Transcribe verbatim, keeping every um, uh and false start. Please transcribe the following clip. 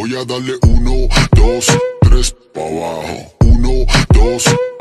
Voy a darle uno, dos, tres, pa' abajo. Uno, dos,